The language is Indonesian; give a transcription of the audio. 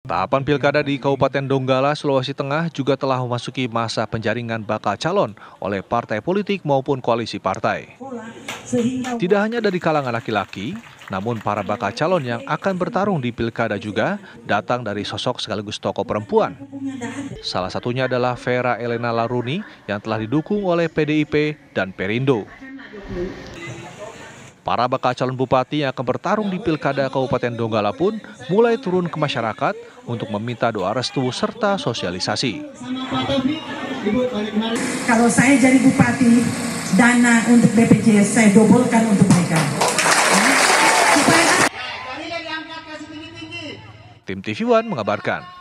Tahapan pilkada di Kabupaten Donggala, Sulawesi Tengah juga telah memasuki masa penjaringan bakal calon oleh partai politik maupun koalisi partai. Tidak hanya dari kalangan laki-laki, namun para bakal calon yang akan bertarung di pilkada juga datang dari sosok sekaligus tokoh perempuan. Salah satunya adalah Vera Elena Laruni yang telah didukung oleh PDIP dan Perindo. Para bakal calon bupati yang akan bertarung di pilkada Kabupaten Donggala pun mulai turun ke masyarakat untuk meminta doa restu serta sosialisasi. Kalau saya jadi bupati, dana untuk BPJS saya dobelkan untuk mereka. Tim TV One mengabarkan.